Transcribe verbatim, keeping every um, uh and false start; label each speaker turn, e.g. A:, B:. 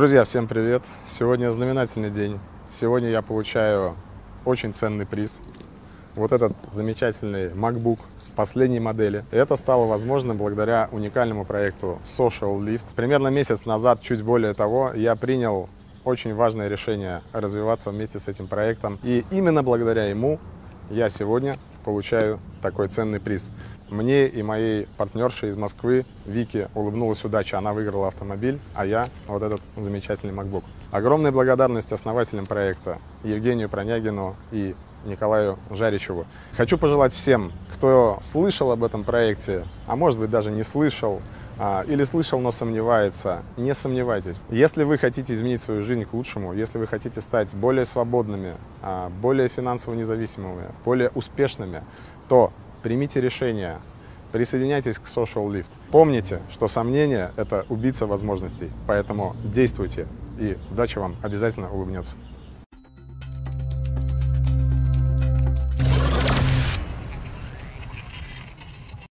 A: Друзья, всем привет! Сегодня знаменательный день. Сегодня я получаю очень ценный приз. Вот этот замечательный MacBook последней модели. И это стало возможным благодаря уникальному проекту Social Lift. Примерно месяц назад, чуть более того, я принял очень важное решение развиваться вместе с этим проектом. И именно благодаря ему я сегодня получаю такой ценный приз. Мне и моей партнерше из Москвы, Вике, улыбнулась удача. Она выиграла автомобиль, а я вот этот замечательный MacBook. Огромная благодарность основателям проекта Евгению Пронягину и Николаю Жаричеву. Хочу пожелать всем, кто слышал об этом проекте, а может быть даже не слышал, или слышал, но сомневается, не сомневайтесь. Если вы хотите изменить свою жизнь к лучшему, если вы хотите стать более свободными, более финансово независимыми, более успешными, то примите решение, присоединяйтесь к Social Lift. Помните, что сомнение – это убийца возможностей, поэтому действуйте, и удача вам обязательно улыбнется.